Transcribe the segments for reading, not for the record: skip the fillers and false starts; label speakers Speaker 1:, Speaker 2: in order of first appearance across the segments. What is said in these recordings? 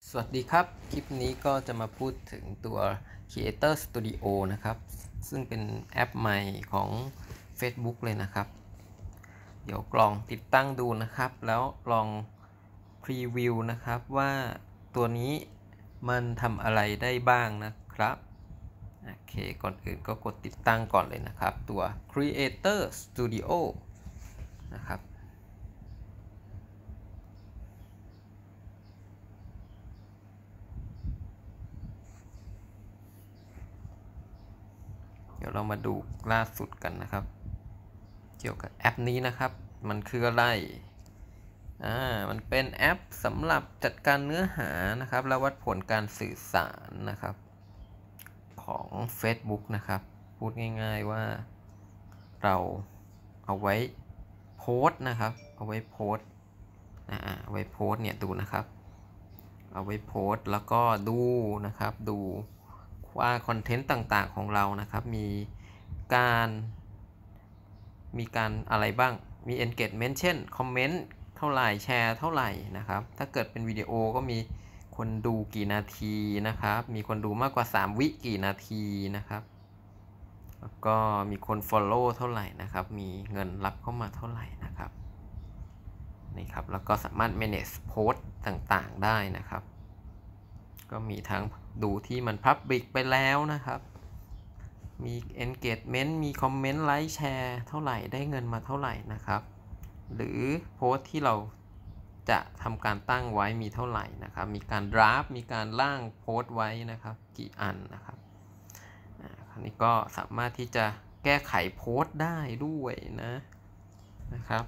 Speaker 1: สวัสดีครับ คลิปนี้ก็จะมาพูดถึงตัว Creator Studio นะครับซึ่งเป็นแอปใหม่ของ Facebook เลยนะครับเดี๋ยวลองติดตั้งดูนะครับแล้วลองพรีวิวนะครับว่าตัวนี้มันทำอะไรได้บ้างนะครับโอเคก่อนอื่นก็กดติดตั้งก่อนเลยนะครับตัว Creator Studio นะครับเดี๋ยวเรามาดูล่าสุดกันนะครับเกี่ยวกับแอปนี้นะครับมันคืออะไรมันเป็นแอปสำหรับจัดการเนื้อหานะครับและวัดผลการสื่อสารนะครับของ Facebook นะครับพูดง่ายๆว่าเราเอาไว้โพสต์นะครับเอาไว้โพสต์เอาไว้โพสต์เนี่ยดูนะครับเอาไว้โพสต์แล้วก็ดูนะครับดูว่าคอนเทนต์ต่างๆของเรานะครับมีการอะไรบ้างมี engagement เช่นคอมเมนต์เท่าไหร่แชร์เท่าไหร่นะครับถ้าเกิดเป็นวิดีโอก็มีคนดูกี่นาทีนะครับมีคนดูมากกว่า3วิกี่นาทีนะครับแล้วก็มีคน follow เท่าไหร่นะครับมีเงินรับเข้ามาเท่าไหร่นะครับนี่ครับแล้วก็สามารถ manage post ต่างๆได้นะครับก็มีทั้งดูที่มัน public ไปแล้วนะครับมี engagement มีคอมเมนต์ไลค์แชร์เท่าไหร่ได้เงินมาเท่าไหร่นะครับหรือโพสต์ที่เราจะทำการตั้งไว้มีเท่าไหร่นะครับมีการดราฟมีการร่างโพสต์ไว้นะครับกี่อันนะครับคราวนี้ก็สามารถที่จะแก้ไขโพสต์ได้ด้วยนะครับ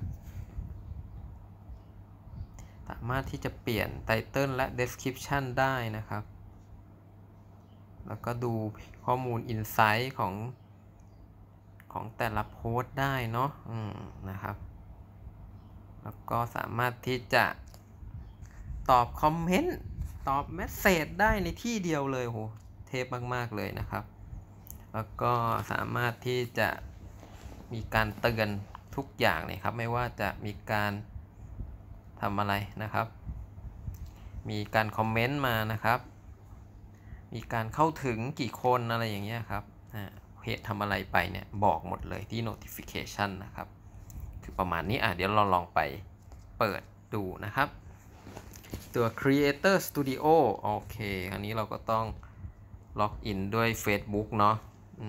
Speaker 1: สามารถที่จะเปลี่ยนไตเติลและ description ได้นะครับแล้วก็ดูข้อมูล insight ของแต่ละโพสต์ได้เนาะนะครับแล้วก็สามารถที่จะตอบคอมเมนต์ตอบเมสเสจได้ในที่เดียวเลยโหเทพมากๆเลยนะครับแล้วก็สามารถที่จะมีการเตือนทุกอย่างเลยครับไม่ว่าจะมีการทำอะไรนะครับมีการคอมเมนต์มานะครับมีการเข้าถึงกี่คนอะไรอย่างเงี้ยครับเพจทำอะไรไปเนี่ยบอกหมดเลยที่ notification นะครับคือประมาณนี้เดี๋ยวเราลองไปเปิดดูนะครับตัว Creator Studio โอเคอันนี้เราก็ต้องล็อกอินด้วย Facebook เนาะ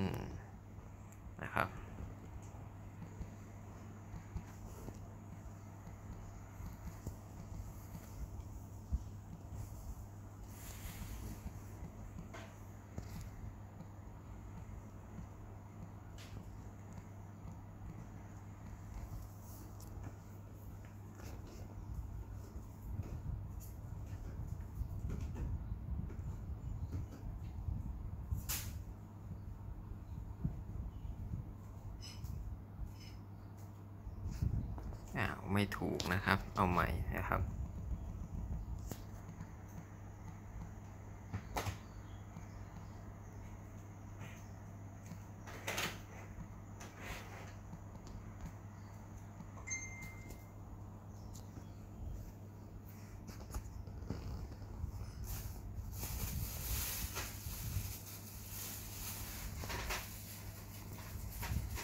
Speaker 1: นะครับไม่ถูกนะครับเอาใหม่นะครับ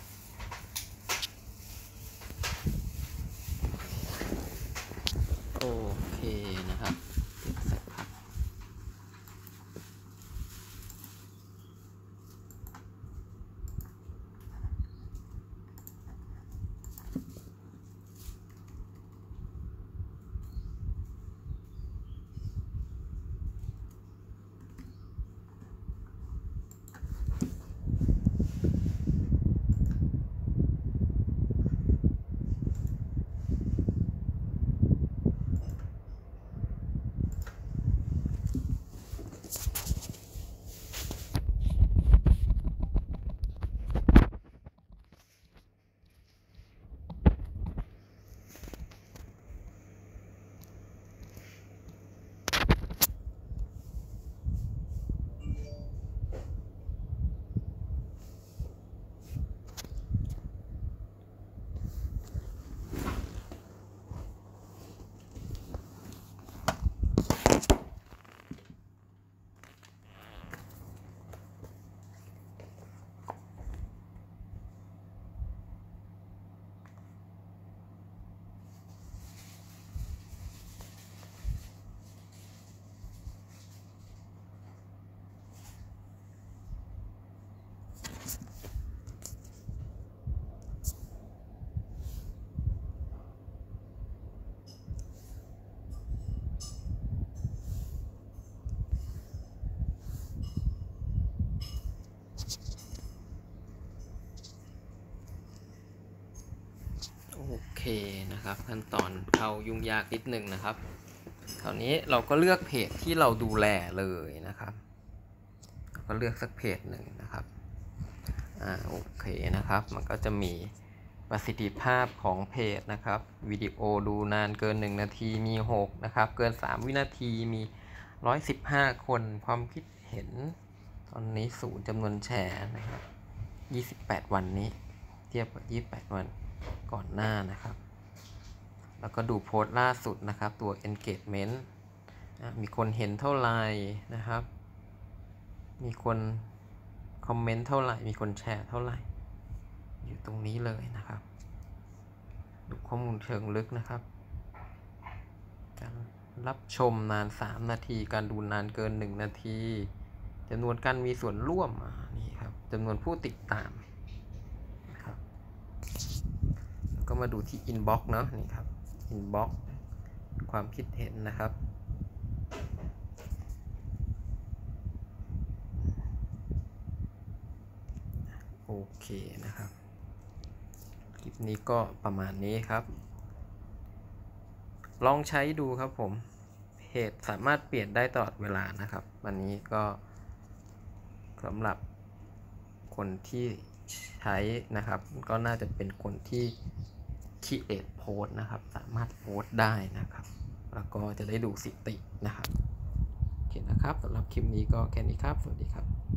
Speaker 1: โอเคนะครับขั้นตอนเข้ายุ่งยากนิดนึงนะครับคราวนี้เราก็เลือกเพจที่เราดูแลเลยนะครับก็เลือกสักเพจหนึ่งนะครับโอเคนะครับมันก็จะมีประสิทธิภาพของเพจนะครับวิดีโอดูนานเกิน1นาทีมี6นะครับเกิน3วินาทีมี115คนความคิดเห็นตอนนี้0จำนวนแชร์นะครับ28วันนี้เทียบกับ28วันก่อนหน้านะครับแล้วก็ดูโพสต์ล่าสุดนะครับตัว engagement มีคนเห็นเท่าไหร่นะครับมีคนคอมเมนต์เท่าไหร่มีคนแชร์เท่าไหร่อยู่ตรงนี้เลยนะครับดูข้อมูลเชิงลึกนะครับการรับชมนาน3นาทีการดูนานเกิน1นาทีจำนวนการมีส่วนร่วมนี่ครับจำนวนผู้ติดตามนะครับก็มาดูที่ inbox เนาะนี่ครับ inbox ความคิดเห็นนะครับโอเคนะครับคลิปนี้ก็ประมาณนี้ครับลองใช้ดูครับผมเพจสามารถเปลี่ยนได้ตลอดเวลานะครับวันนี้ก็สำหรับคนที่ใช้นะครับก็น่าจะเป็นคนที่create post นะครับสามารถโพสต์ได้นะครับแล้วก็จะได้ดูสถิตินะครับโอเคนะครับสำหรับคลิปนี้ก็แค่นี้ครับสวัสดีครับ